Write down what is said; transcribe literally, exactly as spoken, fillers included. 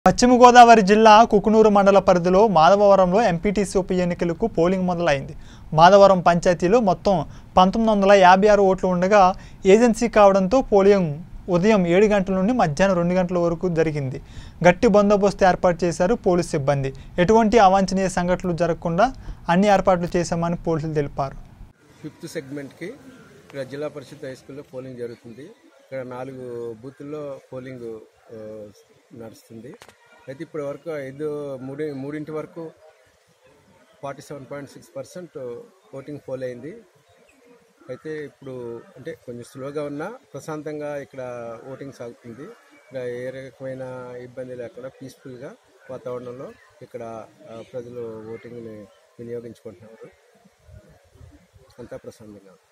పశ్చిమ గోదావరి జిల్లా కుకునూరు మండల పరిధిలో మాధవవరంలో ఎంపీటీసీ ఉప ఎన్నికలకు పోలింగ్ మొదలైంది. మాధవరం పంచాయతీలో మొత్తం పంతొమ్మిది వందల యాభై ఆరు ఓట్లు ఉండగా ఏజెన్సీ కావడంతో పోలింగ్ ఉదయం ఏడు గంటల నుండి మధ్యాహ్నం రెండు గంటల వరకు జరిగింది. గట్టి బందోబస్తు ఏర్పాటు చేశారు పోలీసు సిబ్బంది. ఎటువంటి అవాంఛనీయ సంఘటనలు జరగకుండా అన్ని ఏర్పాట్లు చేశామని పోలీసులు తెలిపారు. ఫిఫ్త్ సెగ్మెంట్కి ఇక్కడ జిల్లా పరిషత్ హై స్కూల్లో పోలింగ్ జరుగుతుంది. ఇక్కడ నాలుగు బూతుల్లో పోలింగ్ నడుస్తుంది. అయితే ఇప్పటి వరకు ఐదు మూడు మూడింటి వరకు forty seven point six percent voting poll అయింది. అయితే ఇప్పుడు అంటే కొంచెం స్లోగా ఉన్నా ప్రశాంతంగా ఇక్కడ ఓటింగ్ సాగుతుంది. ఇక్కడ ఏ రకమైన ఇబ్బంది లేకుండా పీస్ఫుల్గా వాతావరణంలో ఇక్కడ ప్రజలు ఓటింగ్ని వినియోగించుకుంటున్నారు. అంతా ప్రశాంతంగా.